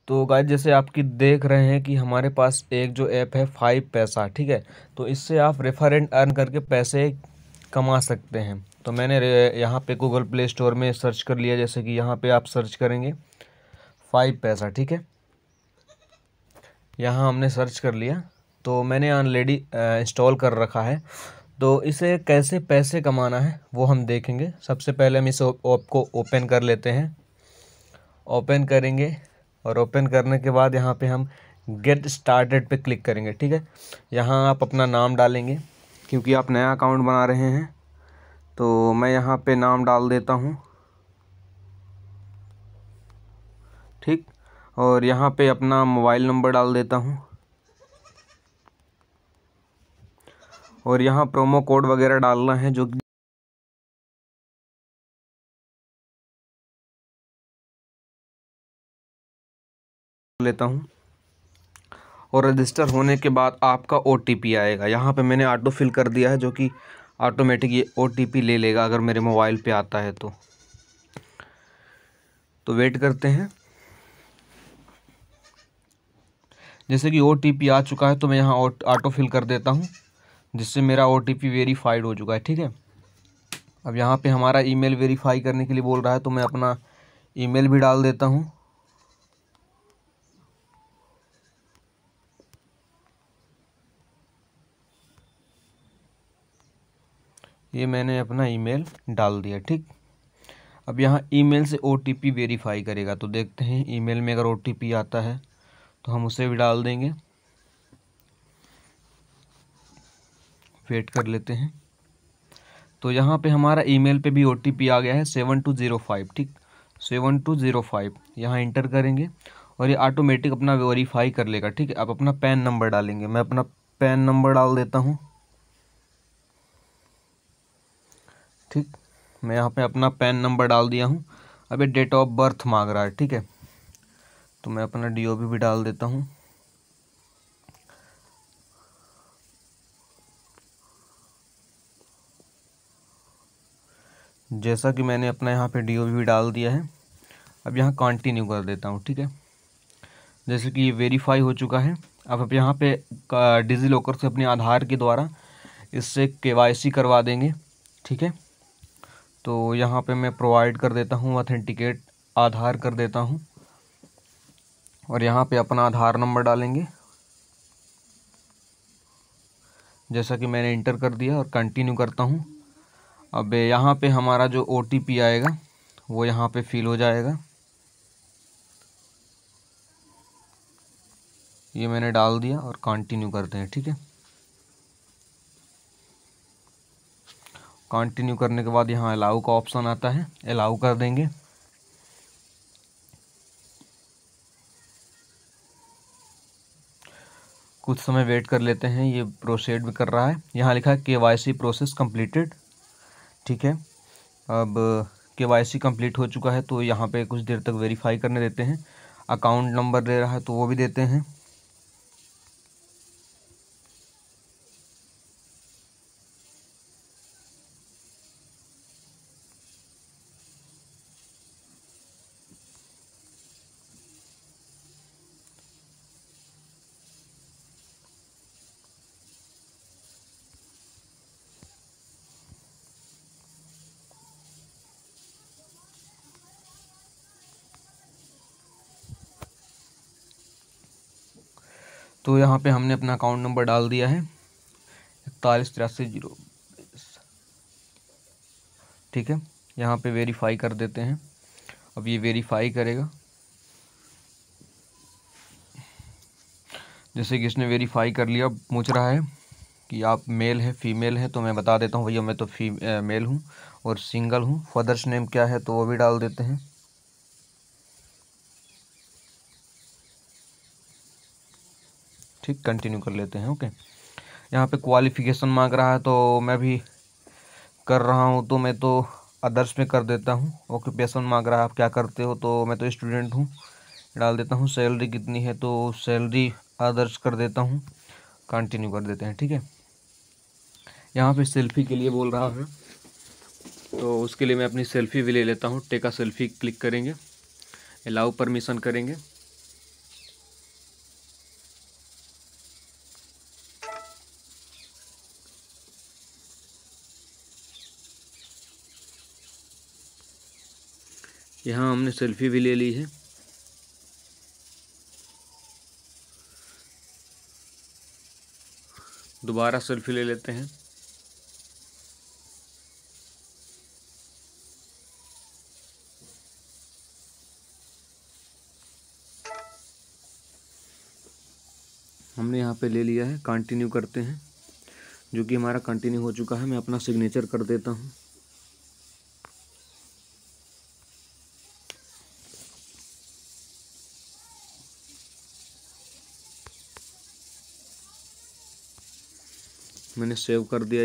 तो गाइस जैसे आपकी देख रहे हैं कि हमारे पास एक जो ऐप है 5 पैसा, ठीक है। तो इससे आप रेफर एंड अर्न करके पैसे कमा सकते हैं। तो मैंने यहाँ पे गूगल प्ले स्टोर में सर्च कर लिया, जैसे कि यहाँ पे आप सर्च करेंगे 5 पैसा, ठीक है। यहाँ हमने सर्च कर लिया, तो मैंने ऑलरेडी इंस्टॉल कर रखा है। तो इसे कैसे पैसे कमाना है वो हम देखेंगे। सबसे पहले हम इस ऐप को ओपन कर लेते हैं। ओपन करेंगे और ओपन करने के बाद यहाँ पे हम गेट स्टार्टेड पे क्लिक करेंगे, ठीक है। यहाँ आप अपना नाम डालेंगे, क्योंकि आप नया अकाउंट बना रहे हैं। तो मैं यहाँ पे नाम डाल देता हूँ, ठीक। और यहाँ पे अपना मोबाइल नंबर डाल देता हूँ, और यहाँ प्रोमो कोड वगैरह डालना है जो लेता हूँ। और रजिस्टर होने के बाद आपका OTP आएगा। यहाँ पे मैंने ऑटो फिल कर दिया है, जो कि ऑटोमेटिक ये OTP ले लेगा अगर मेरे मोबाइल पे आता है तो वेट करते हैं। जैसे कि OTP आ चुका है तो मैं यहाँ ऑटो फिल कर देता हूँ, जिससे मेरा OTP वेरीफाइड हो चुका है, ठीक है। अब यहाँ पे हमारा ईमेल वेरीफाई करने के लिए बोल रहा है, तो मैं अपना ईमेल भी डाल देता हूँ। ये मैंने अपना ईमेल डाल दिया, ठीक। अब यहाँ ईमेल से OTP वेरीफाई करेगा, तो देखते हैं ईमेल में अगर OTP आता है तो हम उसे भी डाल देंगे। वेट कर लेते हैं। तो यहाँ पे हमारा ईमेल पे भी OTP आ गया है 7205, ठीक। 7205 यहाँ इंटर करेंगे और ये ऑटोमेटिक अपना वेरीफाई कर लेगा, ठीक है। आप अपना पैन नंबर डालेंगे। मैं अपना पैन नंबर डाल देता हूँ, ठीक। मैं यहाँ पे अपना पैन नंबर डाल दिया हूँ। अब ये डेट ऑफ बर्थ मांग रहा है, ठीक है। तो मैं अपना DOB भी डाल देता हूँ। जैसा कि मैंने अपना यहाँ पे DOB भी डाल दिया है। अब यहाँ कंटिन्यू कर देता हूँ, ठीक है। जैसे कि ये वेरीफाई हो चुका है। अब आप यहाँ पे डिजी लॉकर से अपने आधार के द्वारा इससे KYC करवा देंगे, ठीक है। तो यहाँ पे मैं प्रोवाइड कर देता हूँ ऑथेंटिकेट आधार कर देता हूँ, और यहाँ पे अपना आधार नंबर डालेंगे, जैसा कि मैंने इंटर कर दिया, और कंटिन्यू करता हूँ। अब यहाँ पे हमारा जो OTP आएगा वो यहाँ पे फिल हो जाएगा। ये मैंने डाल दिया और कंटिन्यू करते हैं, ठीक है। कंटिन्यू करने के बाद यहाँ अलाउ का ऑप्शन आता है, अलाउ कर देंगे। कुछ समय वेट कर लेते हैं, ये प्रोसीड भी कर रहा है। यहाँ लिखा है KYC प्रोसेस कंप्लीटेड, ठीक है। अब KYC कंप्लीट हो चुका है, तो यहाँ पे कुछ देर तक वेरीफाई करने देते हैं। अकाउंट नंबर दे रहा है तो वो भी देते हैं। तो यहाँ पे हमने अपना अकाउंट नंबर डाल दिया है 4183 0, ठीक है। यहाँ पे वेरीफाई कर देते हैं। अब ये वेरीफाई करेगा। जैसे कि इसने वेरीफाई कर लिया, पूछ रहा है कि आप मेल है फीमेल है, तो मैं बता देता हूँ भैया मैं तो मेल हूँ और सिंगल हूँ। फादर्स नेम क्या है तो वो भी डाल देते हैं, ठीक। कंटिन्यू कर लेते हैं, ओके। यहाँ पे क्वालिफिकेशन मांग रहा है, तो मैं भी कर रहा हूँ, तो मैं तो अदर्स में कर देता हूँ। ऑक्यूपेशन मांग रहा है आप क्या करते हो, तो मैं तो स्टूडेंट हूँ, डाल देता हूँ। सैलरी कितनी है तो सैलरी अदर्स कर देता हूँ, कंटिन्यू कर देते हैं, ठीक है। यहाँ पे सेल्फी के लिए बोल रहा है, तो उसके लिए मैं अपनी सेल्फी भी ले लेता हूँ। टेक अ सेल्फी क्लिक करेंगे, अलाउ परमिशन करेंगे। यहाँ हमने सेल्फी भी ले ली है। दोबारा सेल्फी ले लेते हैं। हमने यहाँ पे ले लिया है, कंटिन्यू करते हैं, जो कि हमारा कंटिन्यू हो चुका है। मैं अपना सिग्नेचर कर देता हूँ। मैंने सेव कर दिया।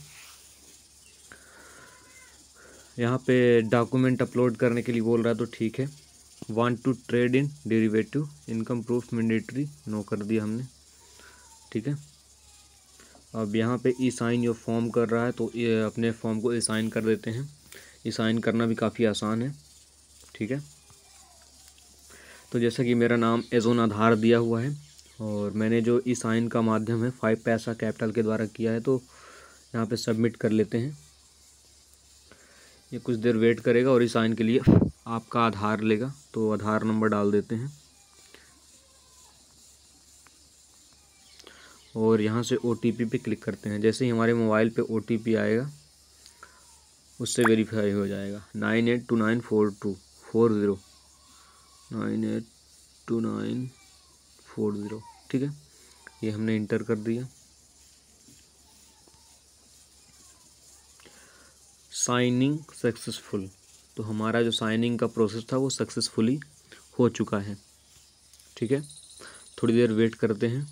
यहाँ पे डॉक्यूमेंट अपलोड करने के लिए बोल रहा है, तो ठीक है। Want to trade in derivative, income proof mandatory, no कर दिया हमने, ठीक है। अब यहाँ पे ई साइन योर फॉर्म कर रहा है, तो ये अपने फॉर्म को ई साइन कर देते हैं। ई साइन करना भी काफ़ी आसान है, ठीक है। तो जैसा कि मेरा नाम एजोन आधार दिया हुआ है और मैंने जो ई साइन का माध्यम है 5 पैसा कैपिटल के द्वारा किया है, तो यहाँ पे सबमिट कर लेते हैं। ये कुछ देर वेट करेगा और ई साइन के लिए आपका आधार लेगा, तो आधार नंबर डाल देते हैं और यहाँ से OTP पे क्लिक करते हैं। जैसे ही हमारे मोबाइल पे OTP आएगा उससे वेरीफाई हो जाएगा। 98294240 982940, ठीक है। ये हमने इंटर कर दिया। साइनिंग सक्सेसफुल, तो हमारा जो साइनिंग का प्रोसेस था वो सक्सेसफुली हो चुका है, ठीक है। थोड़ी देर वेट करते हैं।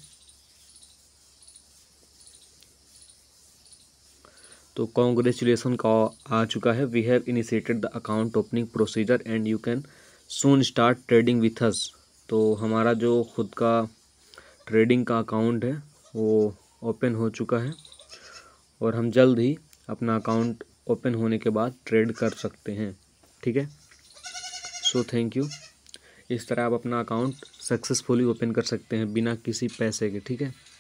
तो कॉन्ग्रेचुलेसन का आ चुका है। We have initiated the account opening procedure and you can soon start trading with us. तो हमारा जो खुद का ट्रेडिंग का अकाउंट है वो ओपन हो चुका है और हम जल्द ही अपना अकाउंट ओपन होने के बाद ट्रेड कर सकते हैं, ठीक है। So thank you. इस तरह आप अपना अकाउंट सक्सेसफुली ओपन कर सकते हैं बिना किसी पैसे के, ठीक है।